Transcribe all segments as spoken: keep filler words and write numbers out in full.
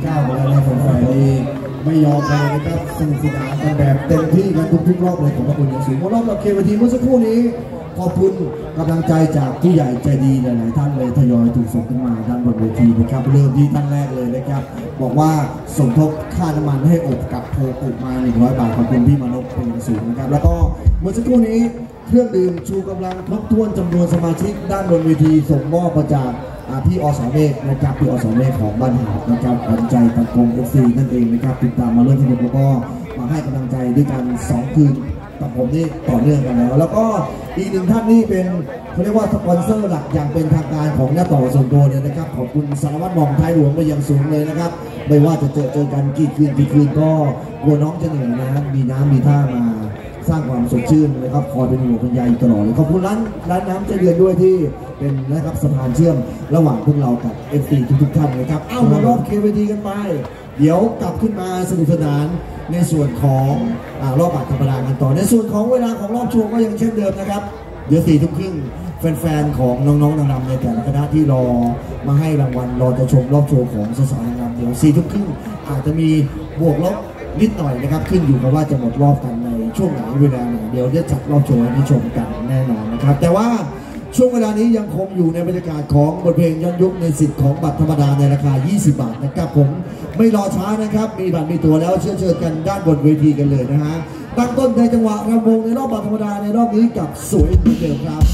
เก้ามาแล้วนะแฟนๆนี่ไม่ยอมเลยนะครับสนุกสนานกันแบบเต็มที่กันทุกๆรอบเลยของพระคุณอย่างสูงรอบเราเควันทีเมื่อสักครู่นี้ขอบคุณกำลังใจจากผู้ใหญ่ใจดีหลายๆท่านเลยทยอยถูกส่งขึ้นมาด้านบนเวทีนะครับเริ่มที่ท่านแรกเลยนะครับบอกว่าสมทบค่าน้ำมันให้อบกับโพกุมาหนึ่งร้อยบาทขอบคุณพี่มนพเป็นสูงนะครับแล้วก็เมื่อสักครู่นี้เครื่องดื่มชูกำลังทบทวนจำนวนสมาชิกด้านบนเวทีส่งมอบมาจากพี่อสเมฆนะครับพี่อสเมฆของบ้านหาดนะครับขวัญใจตะกงเอฟซีนั่นเองนะครับติดตามมาเริ่มสนุกแล้วก็มาให้กำลังใจด้วยกันสองคืนกับผมนี่ต่อเนื่องกันแล้วแล้วก็อีกหนึ่งท่านนี่เป็นเขาเรียกว่าสปอนเซอร์หลักอย่างเป็นทางการของหน้าต่อส่วนตัวเนี่ยนะครับขอบคุณสารวัตรมองท้ายหลวงไปยังสูงเลยนะครับไม่ว่าจะเจอเจอกันกี่คืนกี่คืนก็กลัวน้องจะเหนื่อยนะมีน้ำมีท่ามาสร้างความสดชื่นนะครับคอยเป็นห่วงเป็นใยตลอดเลยขอบคุณร้านร้านน้ำใจเดือนด้วยที่เป็นนะครับสะพานเชื่อมระหว่างพวกเรากับ เอฟ ซี ทุกๆท่านนะครับเอ้ามารอบเควีดีกันไปเดี๋ยวกลับขึ้นมาสนุกสนานในส่วนของรอบบัตรธรรมดากันต่อในส่วนของเวลาของรอบโชว์ก็ยังเช่นเดิมนะครับเดี๋ยวสี่ทุ่มครึ่งแฟนๆของน้องๆนางรำในแต่ละคณะที่รอมาให้รางวัลรอจะชมรอบโชว์ของสาวๆนางรำเดี๋ยวสี่ทุ่มครึ่งอาจจะมีบวกลบนิดหน่อยนะครับขึ้นอยู่กับว่าจะหมดรอบกันในช่วงไหนเวลาไหนเดี๋ยวจะจัดรอบโชว์ให้ชมกันแน่นอนนะครับแต่ว่าช่วงเวลานี้ยังคงอยู่ในบรรยากาศของบทเพลงย้อนยุคในสิทธิ์ของบัตรธรรมดาในราคายี่สิบบาทนะครับผมไม่รอช้านะครับมีบัตรมีตัวแล้วเชิญเชิญกันด้านบนเวทีกันเลยนะฮะตั้งต้นในจังหวะรำวงในรอบบัตรธรรมดาในรอบนี้กับสวยเหมือนเดิมครับ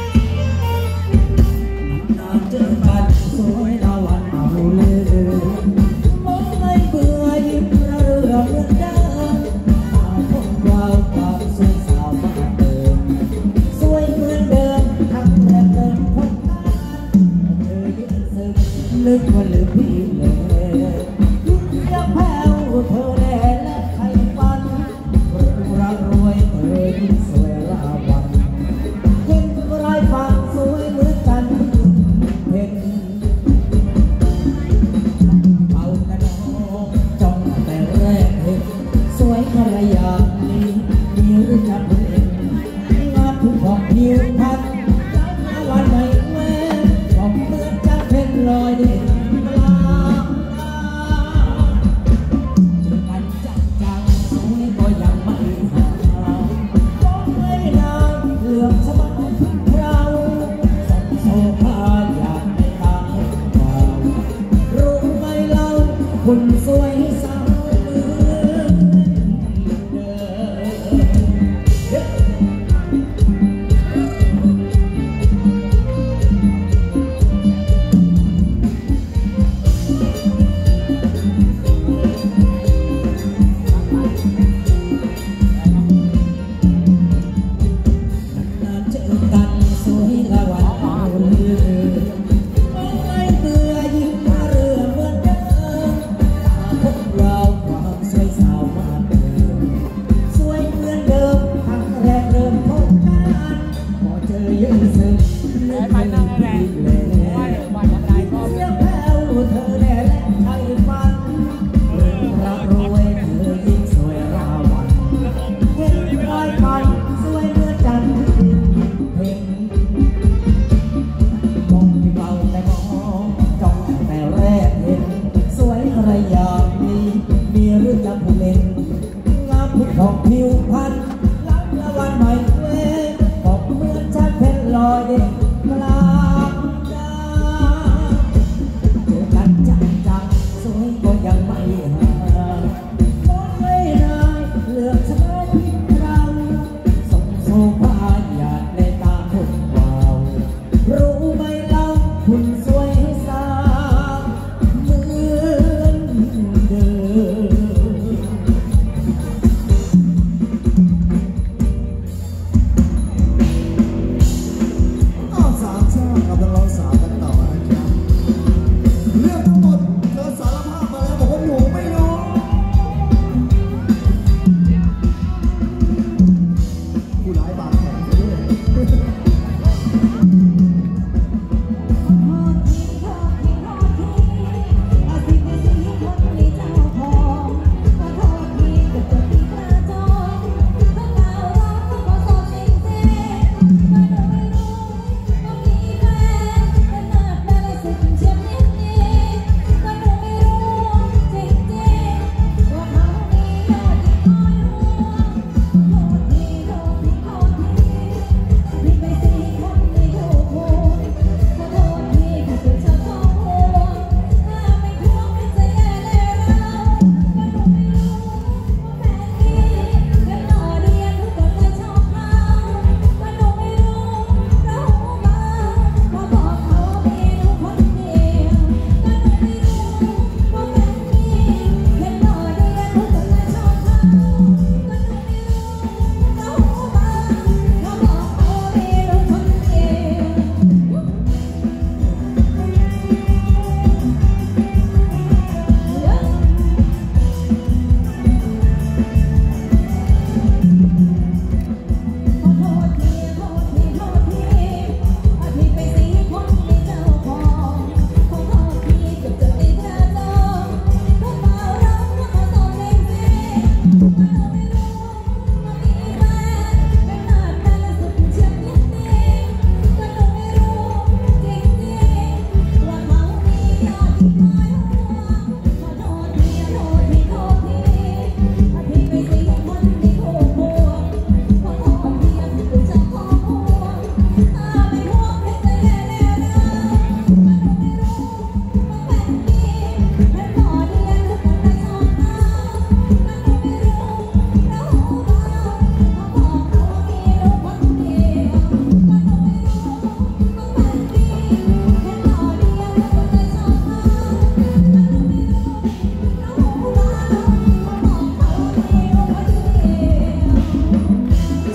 สวยละวันเอาเลย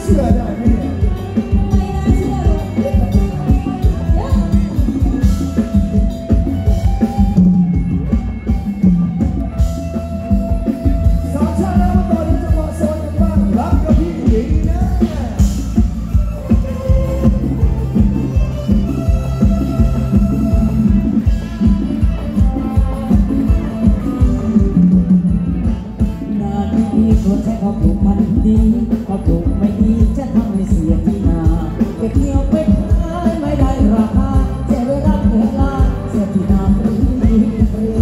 เชื่อได้ไหมเนี่ยสาวชาติแล้วตอนนี้จะมาโซนกันบ้างรักกับพี่หญิงนะคนใช้ความผูกพันดีความผูกไม่ดีจะทำให้เสียที่นาเก็บเกี่ยวไปขายไม่ได้ราคาเสียเวลาเวลาเสียที่นาฟรีฟรี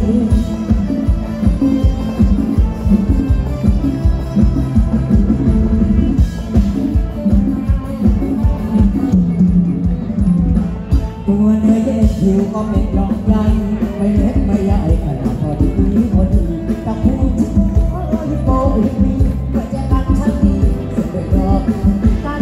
ตัวเนื้อเย็นผิวก็เม็ดลองใหญ่ไม่เล็กไม่ใหญ่ขนาดพอดีพอดีกับผู้ที่โอ้ยมีเพื่อจะกันฉันดีเสียดอกกัน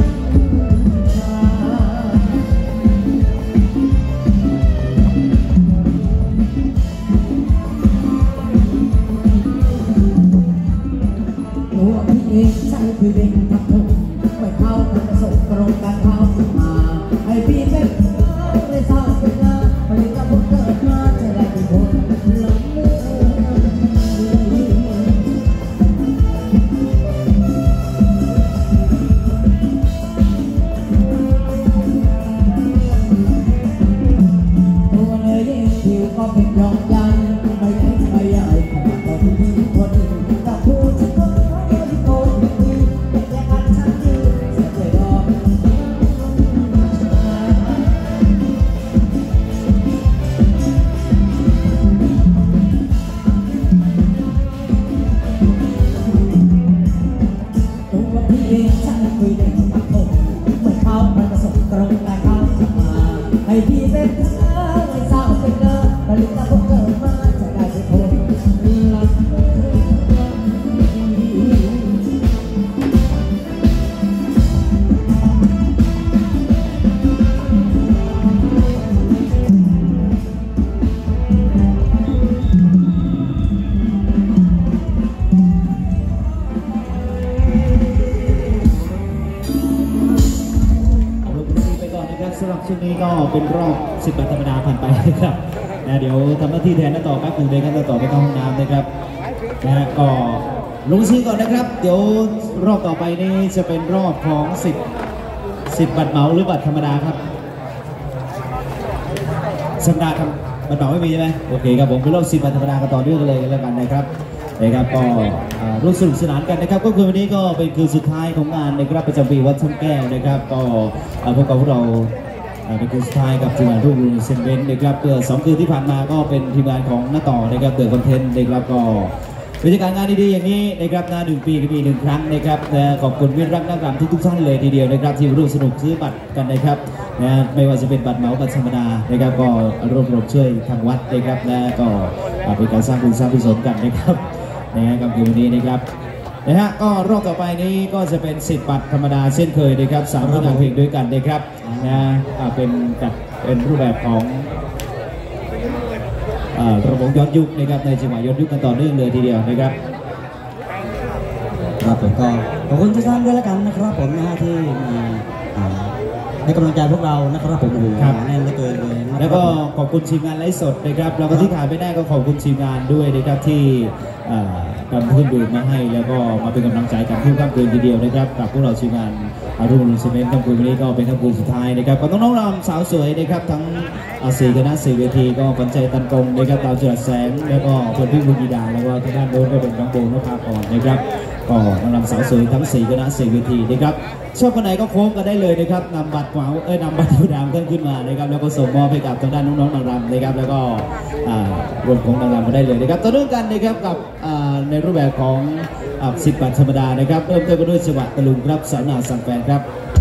ตัวพี่เองใช่คือเด็กทับผมไม่เข้ากันประสบตรงกันเข้ามาให้พี่เป็นไม่เศร้าเป็นเงาผลิตกับผมเกิดมาจะได้เป็นคนหลงลืมผิวก็เป็นรองยันไม่เล็กไม่ใหญ่ขนาดตอนที่คนกับผู้ที่ก็ที่โกงดีเป็นแค่กันฉันดีเสียใจดอกตัวพี่เองฉันคุยเด็กกับผมเมื่อเขาไปประสบตรงกันเข้ามาให้พี่เป็นไม่เศร้าเป็นเลิศผลิตกับผมเกิดมาจะได้เป็นคนหลักสำหรับช่วงนี้ก็เป็นรอบสิบวันธรรมดาผ่านไปนะครับนะเดี๋ยวทำหน้าที่แทนน้าต่อแป๊บนึงเลยครับน้าต่อไปเข้าห้องน้ำนะครับนะก็ลงชื่อก่อนนะครับเดี๋ยวรอบต่อไปนี้จะเป็นรอบของสิบสิบบัตรเหมาหรือบัตรธรรมดาครับสัปดาห์ครับบัตรเหมาไม่มีใช่ไหมโอเคครับผมเป็นรอบสิบบัตรธรรมดากันต่อเนื่องเลยกันแล้วกันนะครับนะครับก็ร่วมสนุกสนานกันนะครับก็คือวันนี้ก็เป็นคืนสุดท้ายของงานนะครับประจำปีวัดช่างแก้วนะครับก็พบกับพวกเราเป็นคืนสุดท้ายกับทีมงานรุ่งเรืองเซนเวนนะครับเพื่อสองคืนที่ผ่านมาก็เป็นทีมงานของน้าต่อนะครับเดอะคอนเทนต์นะครับก็บรรยากาศงานดีๆอย่างนี้นะครับนาหนึ่งปีก็มีหนึ่งครั้งนะครับขอบคุณเวียนรักนักรำทุกๆท่านเลยทีเดียวนะครับที่ร่วมสนุกซื้อบัตรกันนะครับนะไม่ว่าจะเป็นบัตรเหมาบัตรธรรมดานะครับก็ร่วมรวมช่วยทางวัดนะครับและก็เป็นการสร้างบุญสร้างกุศลกันนะครับนะฮะกับคืนวันนี้นะครับนะฮะก็รอบต่อไปนี้ก็จะเป็นสิบบัตรธรรมดาเช่นเคยนะครับสามผลงานเพลงด้วยกันนะครับนะเป็นจัดเป็นรูปแบบของระบบย้อนยุคนะครับในจังหวะย้อนยุคกันต่อเนื่องเลยทีเดียวนะครับครับผมก็ขอบคุณทุกท่านด้วยแล้วกันนะครับผมนะฮะที่มาให้กำลังใจพวกเรานะครับผมครับแน่นเหลือเกินเลยแล้วก็ขอบคุณทีมงานไลฟ์สดนะครับแล้วก็ที่ขาดไม่ได้ก็ขอบคุณทีมงานด้วยนะครับที่ทำเครื่องดื่มมาให้แล้วก็มาเป็นกำลังใจกันทุกค่ำคืนทีเดียวนะครับกับพวกเราทีมงานอารุ่งเรืองเซเมนต์ค่ำคืนวันนี้ก็เป็นค่ำคืนสุดท้ายนะครับกับน้องๆรำสาวสวยนะครับทั้งสี่คณะสี่เวทีก็ปัญชัยตันกงนะครับดาวจุฬาแสงแล้วก็คนพี่บุญยีดาแล้วก็ทางด้านโน้นก็เป็นน้องโบนภาพรนะครับก็นำสาวสวยทั้งสี่คณะสี่เวทีนะครับชอบคนไหนก็โค้งกันได้เลยนะครับนำบัตรเหมาเอ้ยนำบัตรธรรมดาท่านขึ้นมานะครับแล้วก็ส่งมอบให้กับทางด้านน้องๆนางรำนะครับแล้วก็รวมของนางรำมาได้เลยนะครับต่อเนื่องกันนะครับกับในรูปแบบของสิบบัตรธรรมดานะครับเริ่มต้นกันด้วยจังหวะตะลุงครับสาวนาสังแฟนครับ